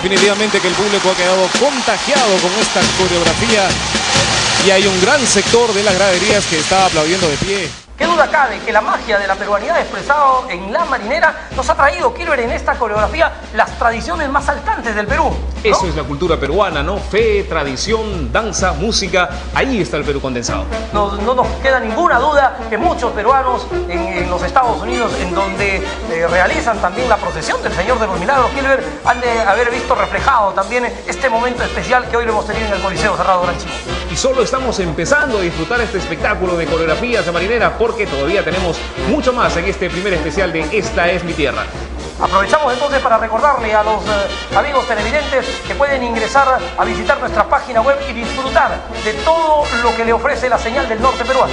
definitivamente que el público ha quedado contagiado con esta coreografía y hay un gran sector de las graderías que está aplaudiendo de pie. ¿Qué duda cabe que la magia de la peruanidad expresada en La Marinera nos ha traído, quiero ver en esta coreografía, las tradiciones más saltantes del Perú, ¿no? Eso es la cultura peruana, ¿no? Fe, tradición, danza, música, ahí está el Perú condensado. No nos queda ninguna duda que muchos peruanos en los Estados Unidos, en donde realizan también la procesión del Señor de los Milagros, Gilbert, han de haber visto reflejado también este momento especial que hoy lo hemos tenido en el Coliseo Cerrado Gran Chimú. Y solo estamos empezando a disfrutar este espectáculo de coreografías de marinera porque todavía tenemos mucho más en este primer especial de Esta es mi tierra. Aprovechamos entonces para recordarle a los amigos televidentes que pueden ingresar a visitar nuestra página web y disfrutar de todo lo que le ofrece la señal del norte peruano.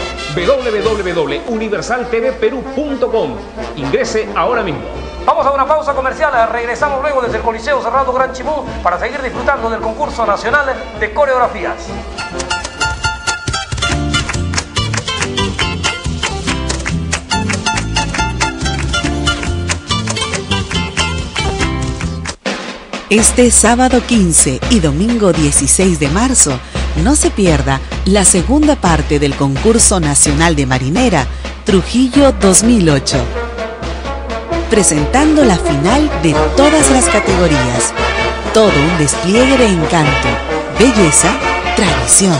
www.universaltvperú.com. Ingrese ahora mismo. Vamos a una pausa comercial, regresamos luego desde el Coliseo Cerrado Gran Chimú para seguir disfrutando del concurso nacional de coreografías. Este sábado 15 y domingo 16 de marzo, no se pierda la segunda parte del concurso nacional de marinera Trujillo 2008, presentando la final de todas las categorías. Todo un despliegue de encanto, belleza, tradición.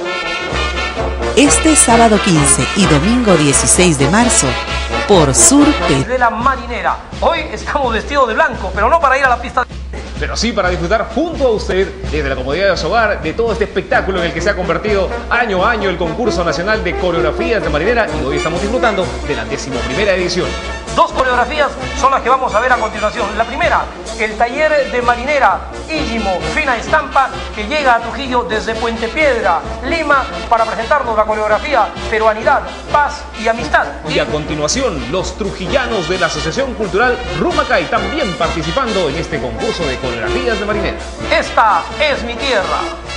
Este sábado 15 y domingo 16 de marzo, por Sur Perú. De La Marinera. Hoy estamos vestidos de blanco, pero no para ir a la pista. Pero sí para disfrutar junto a usted, desde la comodidad de su hogar, de todo este espectáculo en el que se ha convertido año a año el concurso nacional de coreografías de marinera, y hoy estamos disfrutando de la 11ª edición. Dos coreografías son las que vamos a ver a continuación. La primera, el taller de marinera Íllimo Fina Estampa, que llega a Trujillo desde Puente Piedra, Lima, para presentarnos la coreografía Peruanidad, Paz y Amistad. Y a continuación, los trujillanos de la Asociación Cultural Rumacay también participando en este concurso de coreografías de marinera. Esta es mi tierra.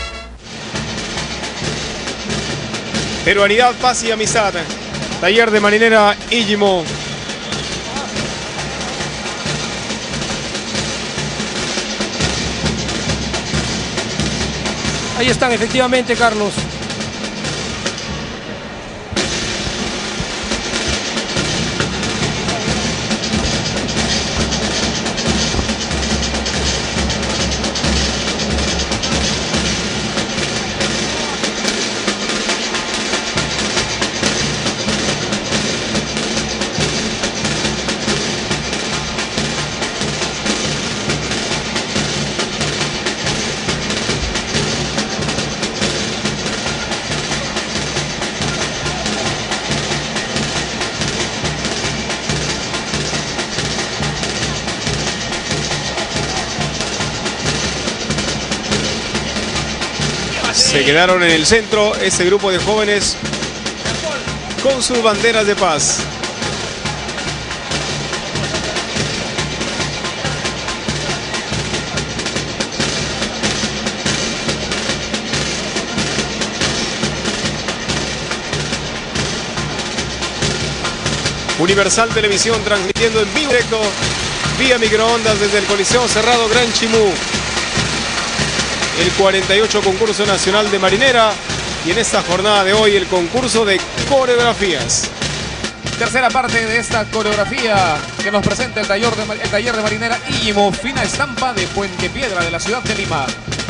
Peruanidad, Paz y Amistad. Taller de marinera Íllimo. Ahí están, efectivamente, Carlos. Se quedaron en el centro ese grupo de jóvenes con sus banderas de paz. Universal Televisión transmitiendo en vivo directo vía microondas desde el Coliseo Cerrado Gran Chimú. El 48 concurso nacional de marinera y en esta jornada de hoy el concurso de coreografías. Tercera parte de esta coreografía que nos presenta el taller de marinera Íllimo Fina Estampa de Puente Piedra de la ciudad de Lima.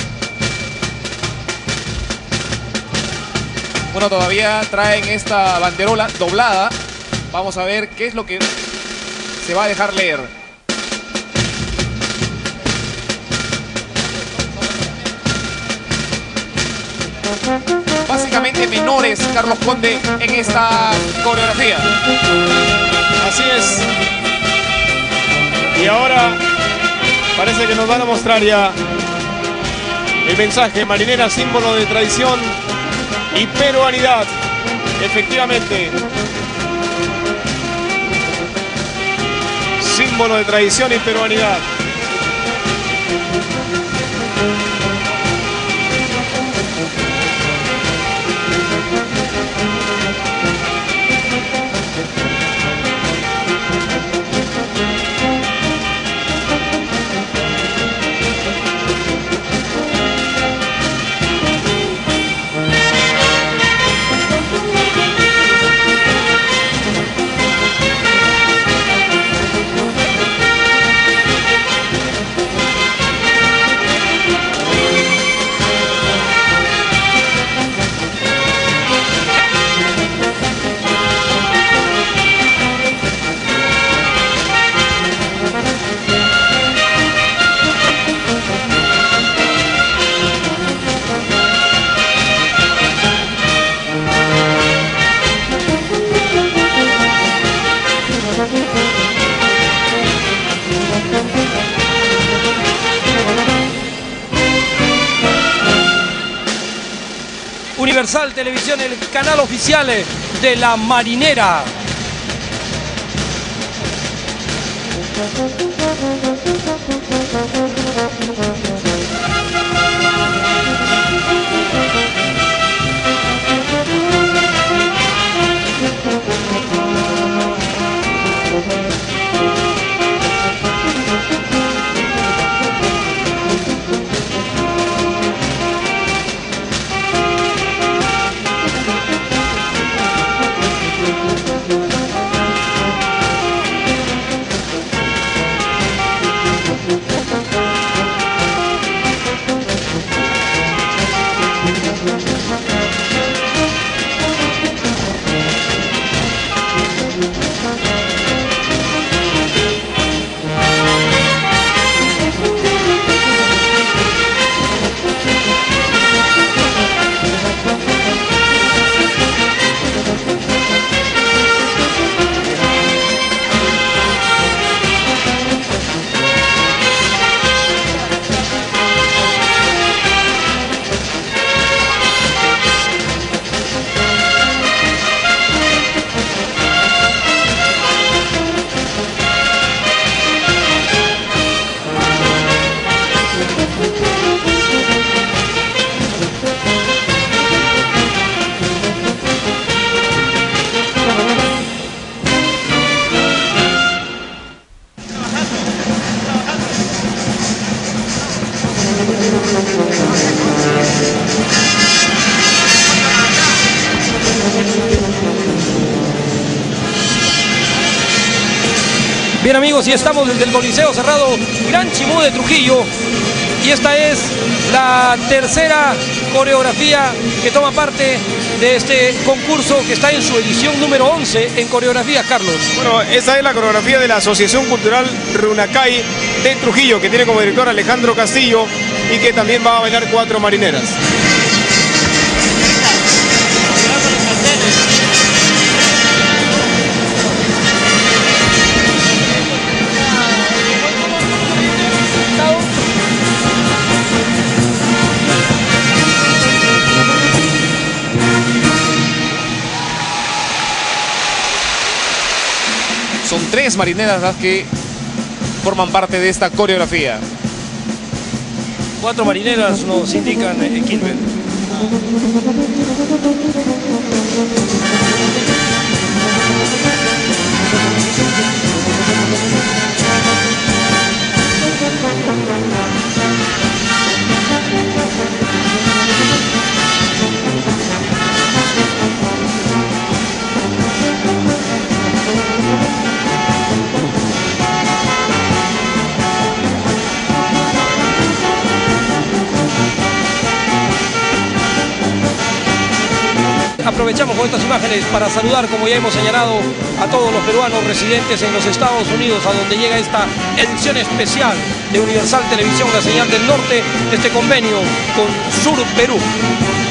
Bueno, todavía traen esta banderola doblada. Vamos a ver qué es lo que se va a dejar leer. Básicamente menores, Carlos Conde, en esta coreografía. Así es. Y ahora parece que nos van a mostrar ya el mensaje marinera, símbolo de tradición y peruanidad. Efectivamente, símbolo de tradición y peruanidad. Universal Televisión, el canal oficial de la Marinera. Bien amigos, y estamos desde el Coliseo Cerrado Gran Chimú de Trujillo, y esta es la tercera coreografía que toma parte de este concurso que está en su edición número 11 en coreografías, Carlos. Bueno, esa es la coreografía de la Asociación Cultural Runacay de Trujillo, que tiene como director Alejandro Castillo y que también va a bailar 4 marineras. Son 3 marineras las que forman parte de esta coreografía. 4 marineras nos indican, Kilber. Aprovechamos con estas imágenes para saludar, como ya hemos señalado, a todos los peruanos residentes en los Estados Unidos, a donde llega esta edición especial de Universal Televisión, la señal del norte, este convenio con Sur Perú.